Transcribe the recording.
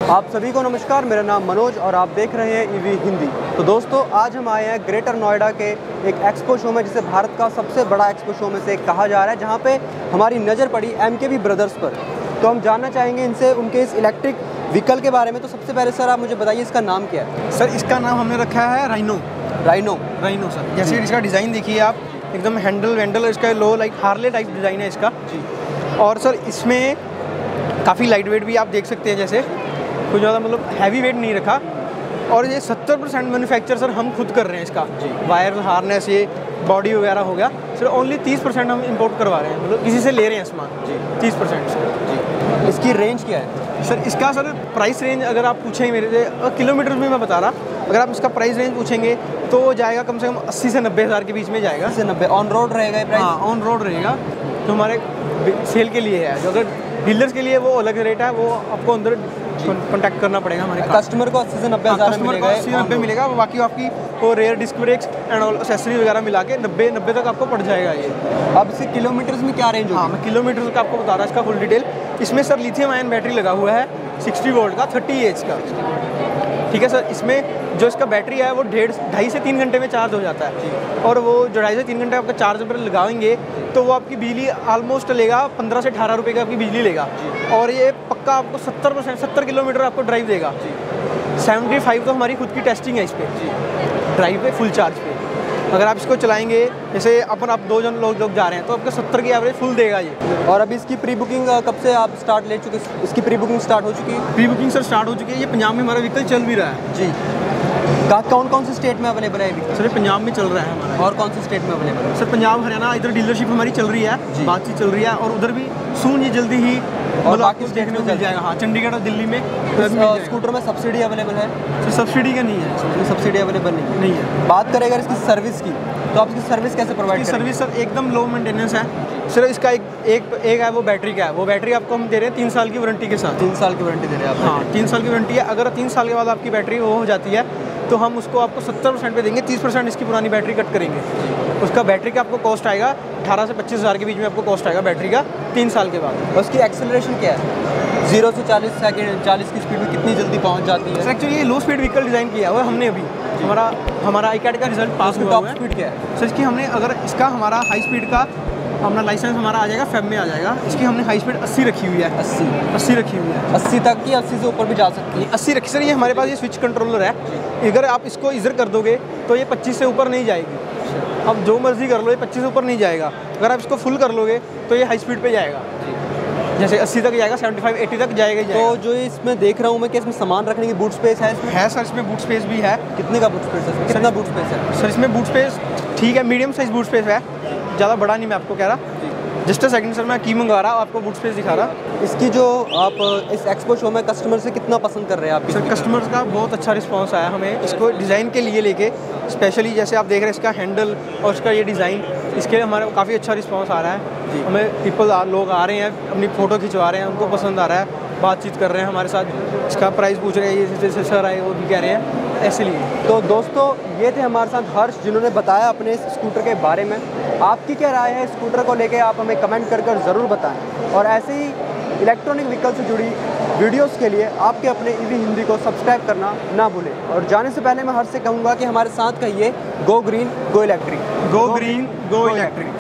आप सभी को नमस्कार, मेरा नाम मनोज और आप देख रहे हैं ईवी हिंदी। तो दोस्तों, आज हम आए हैं ग्रेटर नोएडा के एक एक्सपो शो में, जिसे भारत का सबसे बड़ा एक्सपो शो में से एक कहा जा रहा है, जहां पे हमारी नज़र पड़ी MKB ब्रदर्स पर। तो हम जानना चाहेंगे इनसे उनके इस इलेक्ट्रिक व्हीकल के बारे में। तो सबसे पहले सर, आप मुझे बताइए इसका नाम क्या है? सर, इसका नाम हमने रखा है राइनो सर। जैसे इसका डिज़ाइन देखिए आप, एकदम हैंडल इसका low like Harley type design है इसका जी। और सर इसमें काफ़ी लाइट वेट भी आप देख सकते हैं, जैसे कुछ ज़्यादा मतलब हैवी वेट नहीं रखा। और ये 70% मैन्युफैक्चर सर हम खुद कर रहे हैं इसका जी। वायर, हार्नेस, ये बॉडी वगैरह हो गया सर, ओनली 30% हम इंपोर्ट करवा रहे हैं, मतलब किसी से ले रहे हैं सामान जी। 30% सर जी। इसकी रेंज क्या है सर? इसका सर प्राइस रेंज अगर आप पूछेंगे मेरे से, किलोमीटर में मैं बता रहा, अगर आप इसका प्राइस रेंज पूछेंगे तो जाएगा कम से कम 80 से 90 हज़ार के बीच में जाएगा। 80 से 90 ऑन रोड रहेगा ये प्राइस? हाँ, ऑन रोड रहेगा। जो हमारे सेल के लिए है, जो अगर डीलर्स के लिए वो अलग रेट है, वो आपको अंदर कॉन्टैक्ट करना पड़ेगा हमारे कस्टमर को 80 से 90 हज़ार कस्टमर को 80 90 मिलेगा। बाकी आपकी वो rear disc brakes and all accessory वगैरह मिला के 90 तक आपको पड़ जाएगा ये। अब इसके किलोमीटर्स में क्या रेंज होगी? हाँ, मैं किलोमीटर का आपको बता रहा इसका फुल डिटेल। इसमें सर लिथियम आयन बैटरी लगा हुआ है 60 वोल्ट का, 30 एच का, ठीक है सर। इसमें जो इसका बैटरी है वो 2.5 से 3 घंटे में चार्ज हो जाता है। और वो जो 2.5 से 3 घंटे आपका चार्ज पर लगाएंगे तो वो आपकी बिजली ऑलमोस्ट लेगा 15 से 18 रुपये का आपकी बिजली लेगा। और ये पक्का आपको 70 किलोमीटर आपको ड्राइव देगा। 75 तो हमारी खुद की टेस्टिंग है इस पर ड्राइव पे, फुल चार्ज पे। अगर आप इसको चलाएंगे, जैसे आप 2 जन लोग जा रहे हैं, तो आपको 70 की एवरेज फुल देगा ये। और अभी इसकी प्री बुकिंग कब से आप स्टार्ट ले चुके? इसकी प्री बुकिंग स्टार्ट हो चुकी है? प्री बुकिंग सर स्टार्ट हो चुकी है। ये पंजाब में हमारा व्हीकल चल भी रहा है जी। कौन से स्टेट में अवेलेबल है सर? पंजाब में चल रहा है हमारा। और कौन से स्टेट में अवेलेबल है? सर पंजाब, हरियाणा, इधर डीलरशिप हमारी चल रही है, बातचीत चल रही है। और उधर भी सून ये जल्दी ही और बाकी देखने को मिल जाएगा। हाँ, चंडीगढ़ और दिल्ली में। स्कूटर में सब्सिडी अवेलेबल है? सर सब्सिडी का नहीं है, सब्सिडी अवेलेबल नहीं है। बात करें अगर इसकी सर्विस की, तो आप इसकी सर्विस कैसे प्रोवाइड करेंगे? सर्विस सर एकदम लो मेंटेनेंस है सर। इसका एक है वो बैटरी का है। वो बैटरी आपको हम दे रहे हैं 3 साल की वारंटी के साथ। 3 साल की वारंटी दे रहे हैं आप? हाँ, 3 साल की वारंटी है। अगर 3 साल के बाद आपकी बैटरी वो हो जाती है तो हम उसको आपको 70% पे देंगे, 30% इसकी पुरानी बैटरी कट करेंगे। उसका बैटरी का आपको कॉस्ट आएगा 18 से 25 हज़ार के बीच में आपको कॉस्ट आएगा बैटरी का 3 साल के बाद। उसकी एक्सेलरेशन क्या है? 0 से 40 सेकंड 40 की स्पीड में कितनी जल्दी पहुंच जाती है? सर एक्चुअली ये लो स्पीड व्हीकल डिज़ाइन किया हुआ है हमने अभी। हमारा ICAT का रिजल्ट पास हुआ टॉप स्पीड क्या है? सर इसकी हमने, अगर इसका हमारा हाई स्पीड का अपना लाइसेंस हमारा आ जाएगा, फेब में आ जाएगा। इसकी हमने हाई स्पीड 80 रखी हुई है। 80 रखी हुई है। 80 तक की? 80 से ऊपर भी जा सकती है? 80 रखी सर। ये हमारे पास ये स्विच कंट्रोलर है, अगर आप इसको इधर कर दोगे तो ये 25 से ऊपर नहीं जाएगी। अब जो मर्जी कर लो, ये 25 से ऊपर नहीं जाएगा। अगर आप इसको फुल कर लोगे तो ये हाई स्पीड पे जाएगा, जैसे 80 तक जाएगा, 75 80 तक जाएगा ही जाएगा। तो जो इसमें देख रहा हूँ मैं कि इसमें सामान रखने की बूट स्पेस है इसमें? है सर, इसमें बूट स्पेस भी है। कितने का बूट स्पेस है इसमें? कितना बूट स्पेस है सर? इसमें बूट स्पेस ठीक है, मीडियम साइज बूट स्पेस है, ज़्यादा बड़ा नहीं मैं आपको कह रहा। जस्ट अ सेकंड सर, मैं की मंगा रहा हूँ, आपको बूट स्पेस दिखा रहा। इसकी जो आप इस एक्सपो शो में कस्टमर से कितना पसंद कर रहे हैं आप? सर कस्टमर्स का बहुत अच्छा रिस्पांस आया हमें इसको डिज़ाइन के लिए लेके, स्पेशली जैसे आप देख रहे हैं इसका हैंडल और इसका ये डिज़ाइन, इसके लिए हमारे काफ़ी अच्छा रिस्पांस आ रहा है जी। हमें लोग आ रहे हैं, अपनी फ़ोटो खिंचवा रहे हैं, उनको पसंद आ रहा है, बातचीत कर रहे हैं हमारे साथ, इसका प्राइस पूछ रहे हैं, जैसे सर आए वो भी कह रहे हैं ऐसे लिए। तो दोस्तों, ये थे हमारे साथ हर्ष, जिन्होंने बताया अपने इस स्कूटर के बारे में। आपकी क्या राय है स्कूटर को लेके, आप हमें कमेंट कर ज़रूर बताएं। और ऐसे ही इलेक्ट्रॉनिक व्हीकल से जुड़ी वीडियोस के लिए आपके अपने ईवी हिंदी को सब्सक्राइब करना ना भूलें। और जाने से पहले मैं हर्ष से कहूँगा कि हमारे साथ कहिए, go green go electric. Go green go electric.